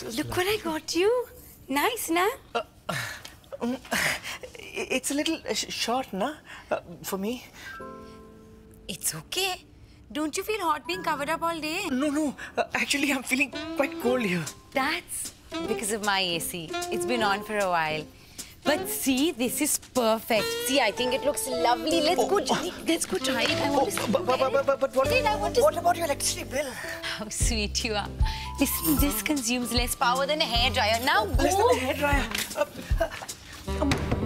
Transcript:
Look what I got you. Nice, na? It's a little short, na? For me. It's okay. Don't you feel hot being covered up all day? No. Actually, I'm feeling quite cold here. That's because of my AC. It's been on for a while. But see, this is perfect. See, I think it looks lovely. Let's go try it. I want to see. But what about your electricity bill? How sweet you are. Listen, this consumes less power than a hairdryer. Now go. Less than a hairdryer.